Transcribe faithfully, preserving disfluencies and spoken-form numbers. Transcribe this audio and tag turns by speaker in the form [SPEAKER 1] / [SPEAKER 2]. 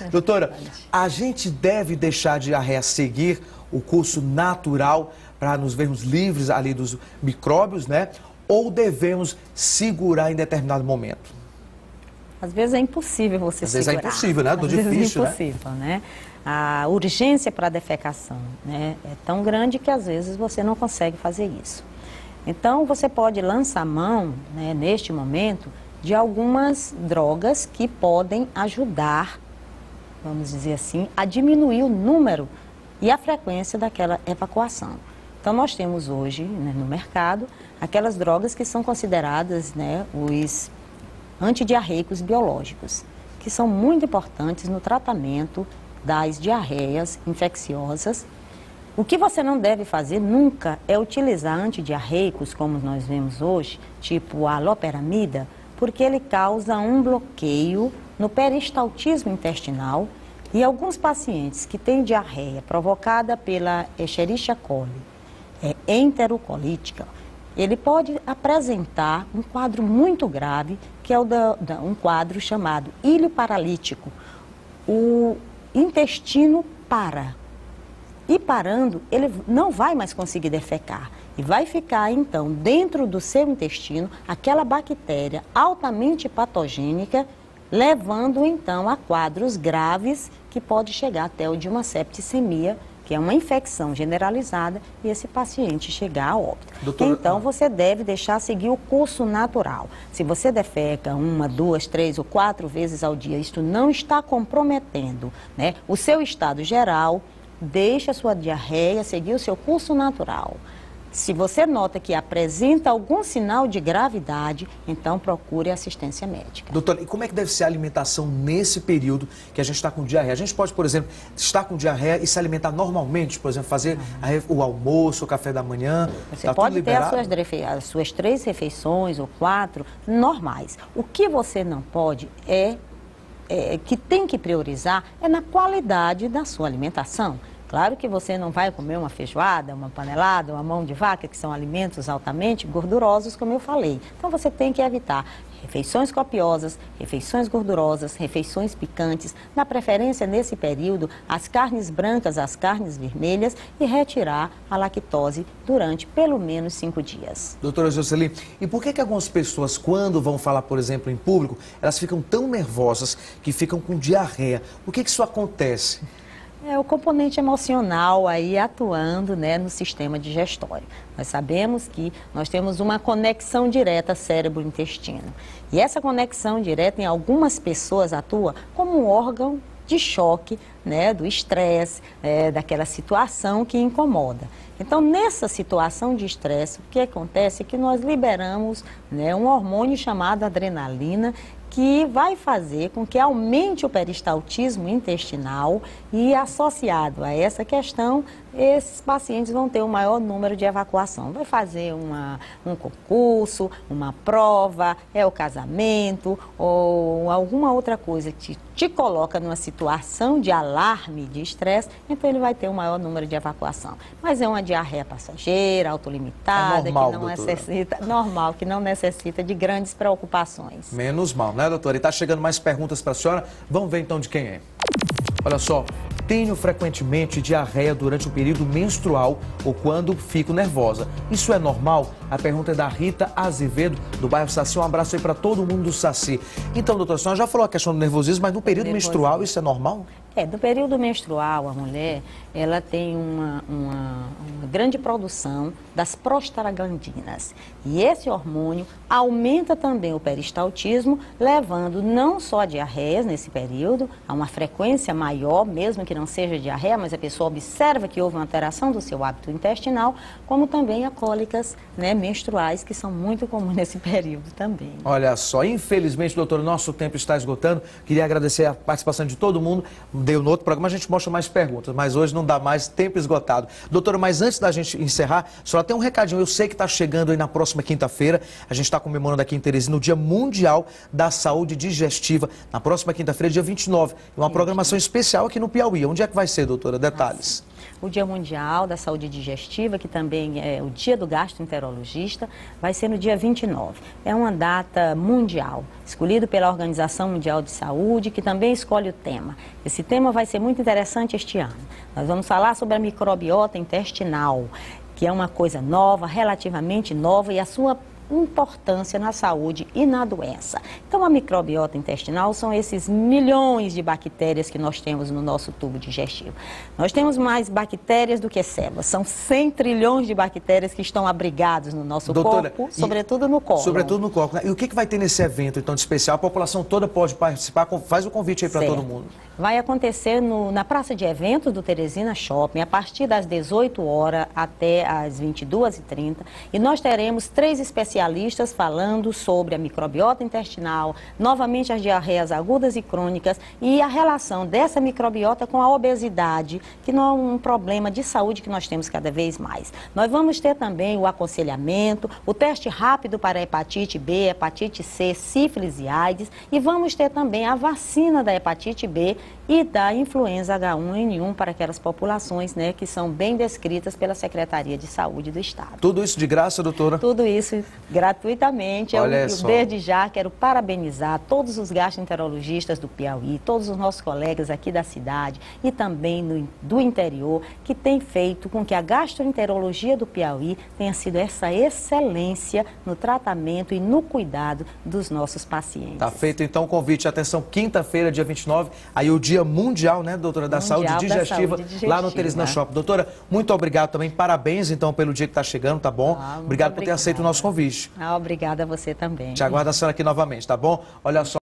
[SPEAKER 1] Doutora, a gente deve deixar a diarreia seguir o curso natural para nos vermos livres ali dos micróbios, né? Ou devemos segurar em determinado momento?
[SPEAKER 2] Às vezes é impossível você
[SPEAKER 1] Às
[SPEAKER 2] segurar.
[SPEAKER 1] vezes é impossível, né? Do
[SPEAKER 2] Às vezes
[SPEAKER 1] difícil,
[SPEAKER 2] é impossível, né? né? A urgência para a defecação, né, é tão grande que às vezes você não consegue fazer isso. Então, você pode lançar mão, né, neste momento, de algumas drogas que podem ajudar, vamos dizer assim, a diminuir o número e a frequência daquela evacuação. Então, nós temos hoje, né, no mercado aquelas drogas que são consideradas, né, os antidiarreicos biológicos, que são muito importantes no tratamento das diarreias infecciosas. O que você não deve fazer nunca é utilizar antidiarreicos, como nós vemos hoje, tipo a loperamida, porque ele causa um bloqueio no peristaltismo intestinal e alguns pacientes que têm diarreia provocada pela Escherichia coli, é, enterocolítica, ele pode apresentar um quadro muito grave, que é o da, da, um quadro chamado ilho paralítico. O intestino para. E parando, ele não vai mais conseguir defecar. E vai ficar, então, dentro do seu intestino, aquela bactéria altamente patogênica, levando, então, a quadros graves que pode chegar até o de uma septicemia, que é uma infecção generalizada, e esse paciente chegar a óbito. Doutora... Então, você deve deixar seguir o curso natural. Se você defeca uma, duas, três ou quatro vezes ao dia, isto não está comprometendo, né, o seu estado geral, deixe a sua diarreia seguir o seu curso natural. Se você nota que apresenta algum sinal de gravidade, então procure assistência médica.
[SPEAKER 1] Doutora, e como é que deve ser a alimentação nesse período que a gente está com diarreia? A gente pode, por exemplo, estar com diarreia e se alimentar normalmente, por exemplo, fazer uhum. o almoço, o café da manhã?
[SPEAKER 2] Você
[SPEAKER 1] tá
[SPEAKER 2] pode
[SPEAKER 1] tudo
[SPEAKER 2] ter as
[SPEAKER 1] liberado?
[SPEAKER 2] suas, as suas três refeições ou quatro normais. O que você não pode é, é que tem que priorizar é na qualidade da sua alimentação. Claro que você não vai comer uma feijoada, uma panelada, uma mão de vaca, que são alimentos altamente gordurosos, como eu falei. Então, você tem que evitar refeições copiosas, refeições gordurosas, refeições picantes, na preferência, nesse período, as carnes brancas, as carnes vermelhas e retirar a lactose durante pelo menos cinco dias.
[SPEAKER 1] Doutora Jocely, e por que que algumas pessoas, quando vão falar, por exemplo, em público, elas ficam tão nervosas que ficam com diarreia? Por que que isso acontece?
[SPEAKER 2] É o componente emocional aí atuando, né, no sistema digestório. Nós sabemos que nós temos uma conexão direta cérebro-intestino. E essa conexão direta em algumas pessoas atua como um órgão de choque, né, do estresse, é, daquela situação que incomoda. Então, nessa situação de estresse, o que acontece é que nós liberamos, né, um hormônio chamado adrenalina, que vai fazer com que aumente o peristaltismo intestinal e, associado a essa questão, esses pacientes vão ter um maior número de evacuação. Vai fazer uma, um concurso, uma prova, é o casamento ou alguma outra coisa que te, te coloca numa situação de alarme, de estresse, então ele vai ter um maior número de evacuação. Mas é uma diarreia passageira, autolimitada, é normal, que não necessita, normal, que não necessita de grandes preocupações.
[SPEAKER 1] Menos mal, né, doutora? E está chegando mais perguntas para a senhora. Vamos ver então de quem é. Olha só, tenho frequentemente diarreia durante o período menstrual ou quando fico nervosa. Isso é normal? A pergunta é da Rita Azevedo, do bairro Saci. Um abraço aí para todo mundo do Saci. Então, doutora, a senhora já falou a questão do nervosismo, mas no período nervosismo. menstrual isso é normal?
[SPEAKER 2] É, no período menstrual, a mulher, ela tem uma, uma, uma grande produção das prostaglandinas. E esse hormônio aumenta também o peristaltismo, levando não só a diarreias nesse período, a uma frequência maior, mesmo que não seja diarreia, mas a pessoa observa que houve uma alteração do seu hábito intestinal, como também a cólicas, né, menstruais, que são muito comuns nesse período também.
[SPEAKER 1] Olha só, infelizmente, doutor, nosso tempo está esgotando. Queria agradecer a participação de todo mundo. Deu no outro programa, a gente mostra mais perguntas, mas hoje não dá mais, tempo esgotado. Doutora, mas antes da gente encerrar, só tem um recadinho. Eu sei que está chegando aí na próxima quinta-feira, a gente está comemorando aqui em Teresina o Dia Mundial da Saúde Digestiva. Na próxima quinta-feira, dia vinte e nove. Uma programação especial aqui no Piauí. Onde é que vai ser, doutora? Detalhes.
[SPEAKER 2] O Dia Mundial da Saúde Digestiva, que também é o Dia do Gastroenterologista, vai ser no dia vinte e nove. É uma data mundial, escolhido pela Organização Mundial de Saúde, que também escolhe o tema. Esse tema vai ser muito interessante este ano. Nós vamos falar sobre a microbiota intestinal, que é uma coisa nova, relativamente nova, e a sua importância na saúde e na doença. Então, a microbiota intestinal são esses milhões de bactérias que nós temos no nosso tubo digestivo. Nós temos mais bactérias do que células. São cem trilhões de bactérias que estão abrigadas no nosso
[SPEAKER 1] Doutora,
[SPEAKER 2] corpo, sobretudo no colo.
[SPEAKER 1] Sobretudo no corpo. Né? E o que, que vai ter nesse evento, então, de especial? A população toda pode participar? Faz o convite aí para todo mundo.
[SPEAKER 2] Vai acontecer no, na Praça de Eventos do Teresina Shopping, a partir das dezoito horas até as vinte e duas e trinta. E nós teremos três especialistas falando sobre a microbiota intestinal, novamente as diarreias agudas e crônicas e a relação dessa microbiota com a obesidade, que não é um problema de saúde que nós temos cada vez mais. Nós vamos ter também o aconselhamento, o teste rápido para a hepatite B, hepatite C, sífilis e AIDS, e vamos ter também a vacina da hepatite B e da influenza H um N um para aquelas populações, né, que são bem descritas pela Secretaria de Saúde do Estado.
[SPEAKER 1] Tudo isso de graça, doutora?
[SPEAKER 2] Tudo isso gratuitamente.
[SPEAKER 1] Olha
[SPEAKER 2] Eu,
[SPEAKER 1] só.
[SPEAKER 2] Desde já, quero parabenizar todos os gastroenterologistas do Piauí, todos os nossos colegas aqui da cidade e também no, do interior, que têm feito com que a gastroenterologia do Piauí tenha sido essa excelência no tratamento e no cuidado dos nossos pacientes.
[SPEAKER 1] Tá feito, então, o convite. Atenção, quinta-feira, dia vinte e nove, aí o Dia Mundial, né, doutora, da,
[SPEAKER 2] Mundial
[SPEAKER 1] saúde,
[SPEAKER 2] da
[SPEAKER 1] digestiva,
[SPEAKER 2] saúde digestiva,
[SPEAKER 1] lá no Teresina Shopping. Doutora, muito obrigado também, parabéns, então, pelo dia que está chegando, tá bom?
[SPEAKER 2] Ah,
[SPEAKER 1] obrigado por ter aceito o nosso convite.
[SPEAKER 2] Ah, obrigada a você também.
[SPEAKER 1] Te aguardo a senhora aqui novamente, tá bom? Olha só.